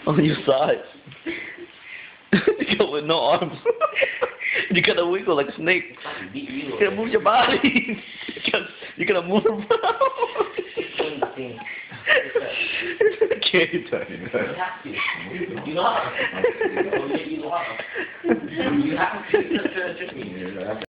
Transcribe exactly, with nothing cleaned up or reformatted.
On your sides. You go with no arms. You gotta wiggle like a snake. You gotta move your body. You gotta, you gotta move around. Can't you tell me that? You have to. You know how to. You have to. You have to.